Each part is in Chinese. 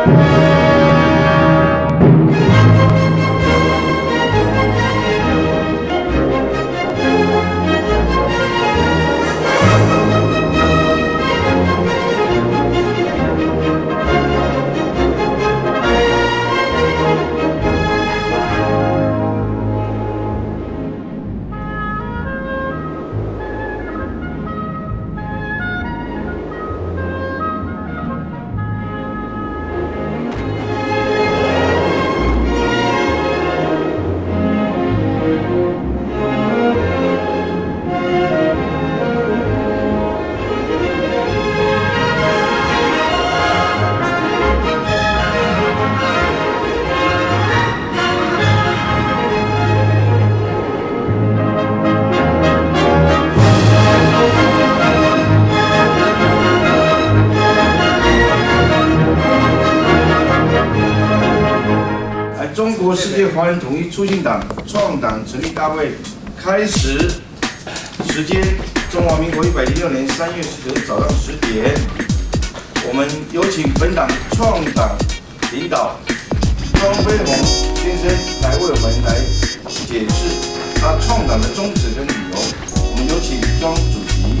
中国世界华人统一促进党创党成立大会开始时间：中华民国106年3月19日早上10点。我们有请本党创党领导庄飞鸿先生来为我们来解释他创党的宗旨跟理由。我们有请庄主席。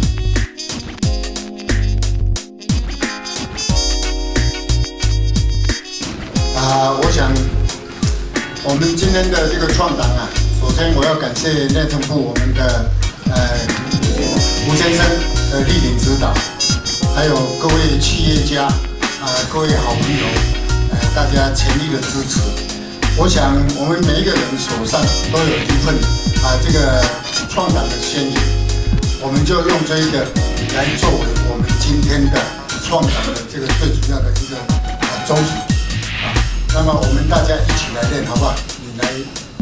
我想。 我们今天的这个创党啊，首先我要感谢内政部我们的吴先生的莅临指导，还有各位企业家各位好朋友，大家全力的支持。我想我们每一个人手上都有一份这个创党的先引，我们就用这一个来作为我们今天的创党的这个最主要的一个宗旨。 那么我们大家一起来练，好不好？你来。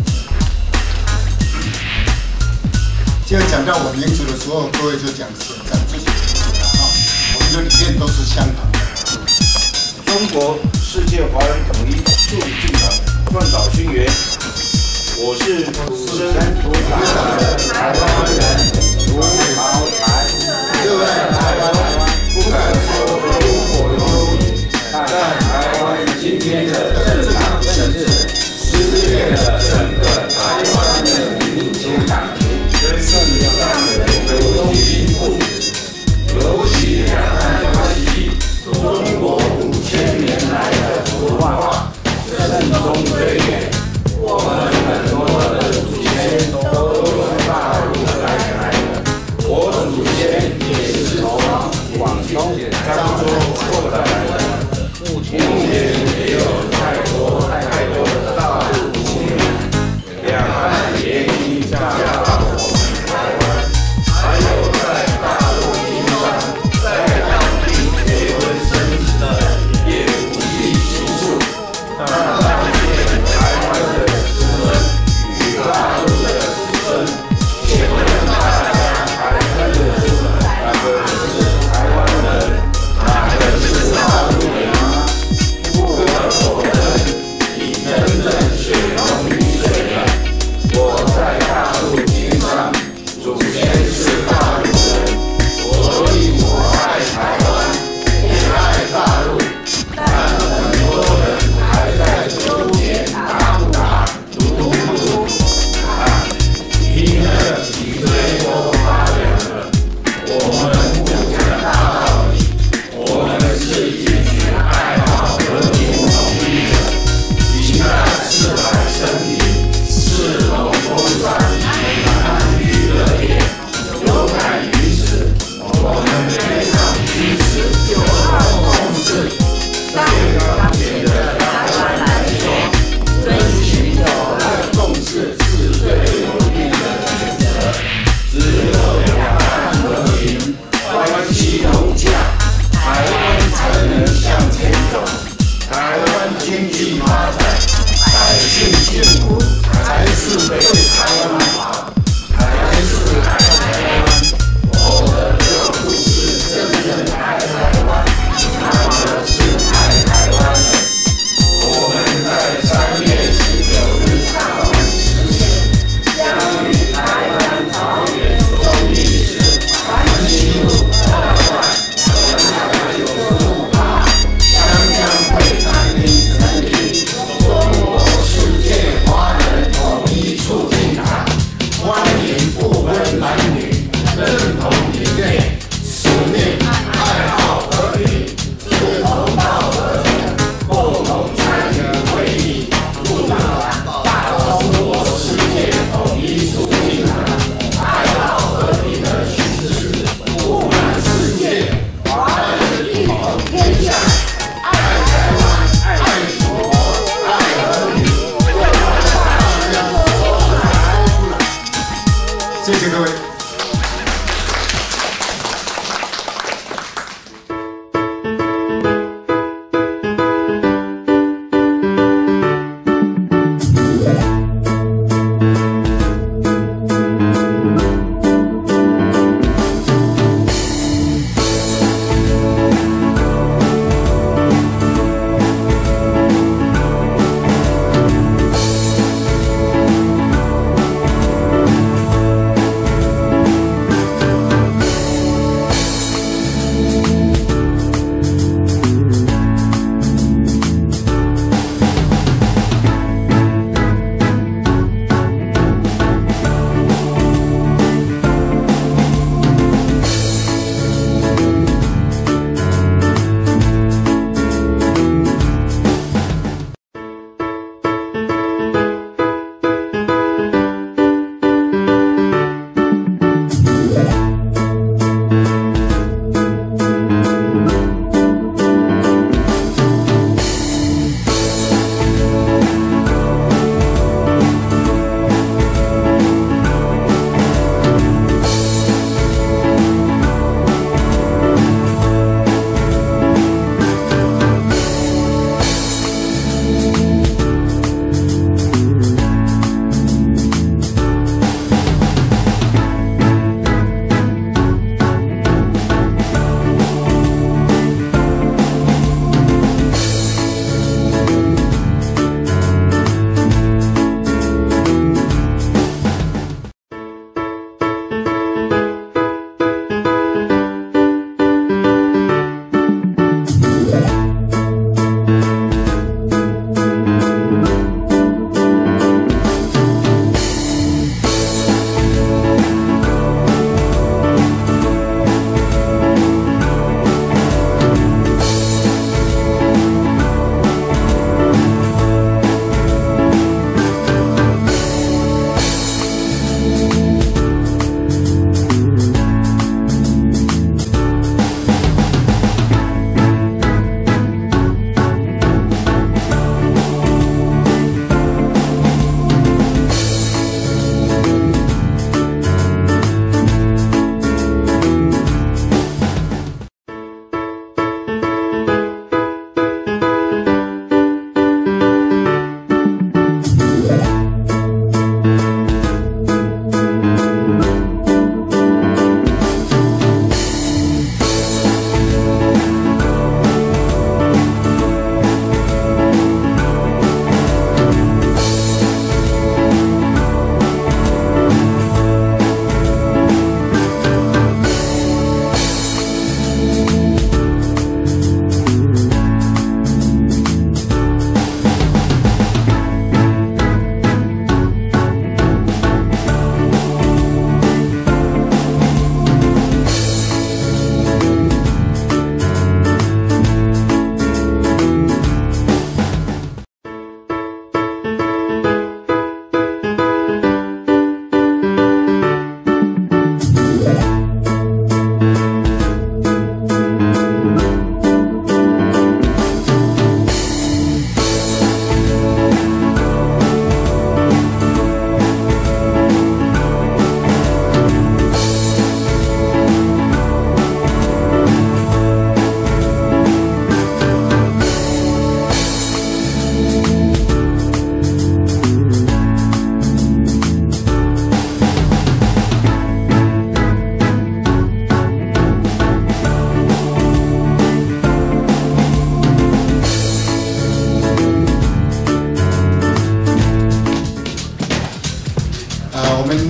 现在讲到我名字的时候，各位就讲自己的我们的理念都是相同的。 中国世界华人统一促进党创党宣言，我是土生土长的台湾人，如潮台，热爱台湾，不敢说出口有理，但台湾今天的。 政治撕裂了整个台湾的民主感情，跟世界上的流行不止。尤其两岸关系，中国5000年来的文化慎终追远，我们很多的祖先都从大陆来的，我祖先也是从广东漳州。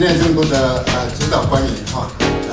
内政部的指导官员哈，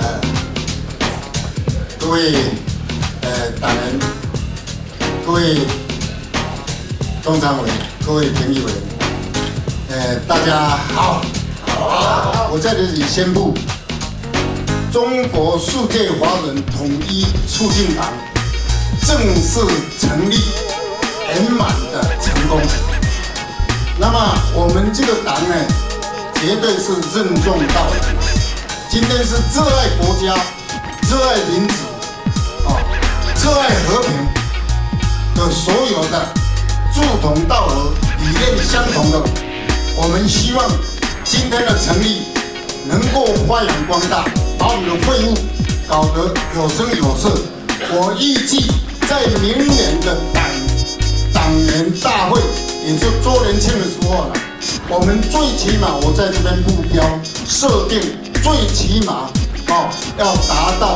各位党人，各位中常委，各位评议委，大家好。我在这里宣布，中国世界华人统一促进党正式成立，圆满的成功。那么我们这个党呢，绝对是任重道远。今天是热爱国家、热爱民主、热爱和平的所有的志同道合、理念相同的，我们希望今天的成立能够发扬光大，把我们的会务搞得有声有色。我预计在明年的党员大会，也就周年庆的时候了，我们最起码我在这边目标设定，最起码要达到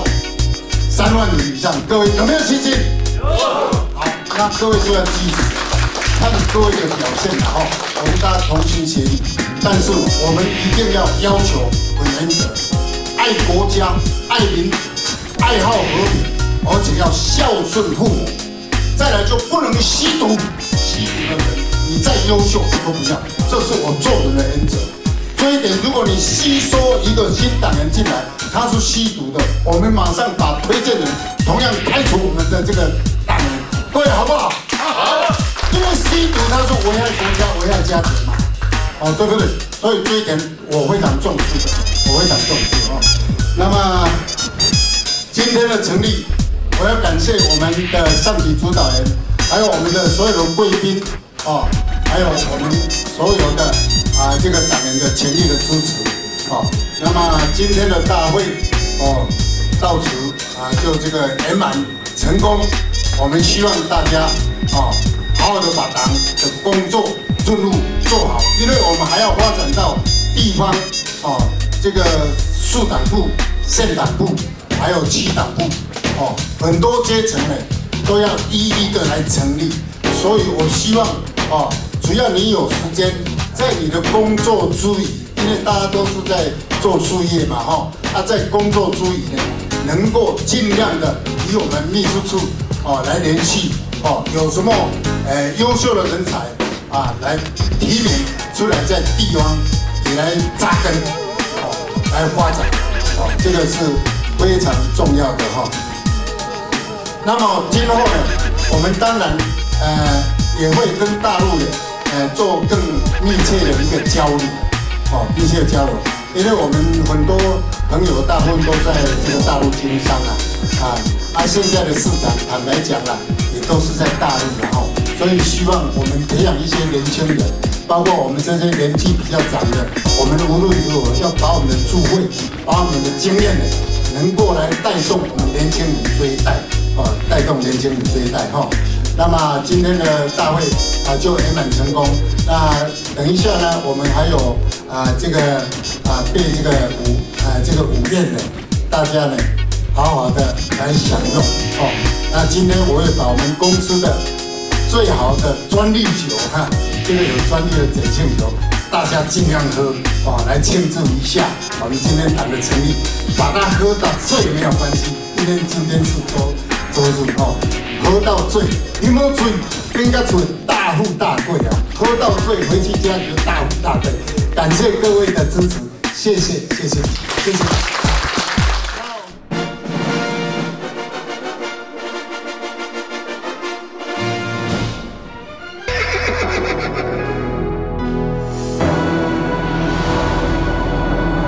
3万人以上。各位有没有信心？有。好，那各位就要记住，看各位的表现了哈，我们大家同心协力。但是我们一定要要求原则，爱国家、爱民主、爱好和平，而且要孝顺父母。再来就不能吸毒，吸毒的人你再优秀都不要，这是我做人的原则。这一点，如果你吸收一个新党员进来，他是吸毒的，我们马上把推荐人同样开除我们的这个党员，各位好不好？好。因为吸毒他是危害国家、危害家庭嘛，对不对？所以这一点我非常重视的，我非常重视哦。那么今天的成立，我要感谢我们的上级主导人，还有我们的所有的贵宾还有我们所有的这个党员的全力的支持那么今天的大会到此就这个圆满成功。我们希望大家好好的把党的工作任务做好，因为我们还要发展到地方这个市党部、县党部，还有区党部很多阶层呢都要一一的来成立。所以我希望只要你有时间，在你的工作之余，因为大家都是在做事业嘛在工作之余呢，能够尽量的与我们秘书处来联系有什么优秀的人才来提名出来，在地方也来扎根来发展这个是非常重要的那么今后呢，我们当然也会跟大陆做更密切的一个交流密切的交流，因为我们很多朋友大部分都在这个大陆经商现在的市长坦白讲也都是在大陆所以希望我们培养一些年轻人，包括我们这些年纪比较长的，我们无论如何要把我们的智慧、把我们的经验能够来带动我们年轻人这一代带动年轻人这一代那么今天的大会就圆满成功。那等一下呢，我们还有这个备这个午宴呢，大家呢好好的来享用那今天我会把我们公司的最好的专利酒这个有专利的节庆酒，大家尽量喝来庆祝一下我们今天党的成立，把它喝到醉没有关系，因为今天是周日喝到醉，你没有醉，应该醉大富大贵喝到醉回去家就大富大贵。感谢各位的支持，谢谢。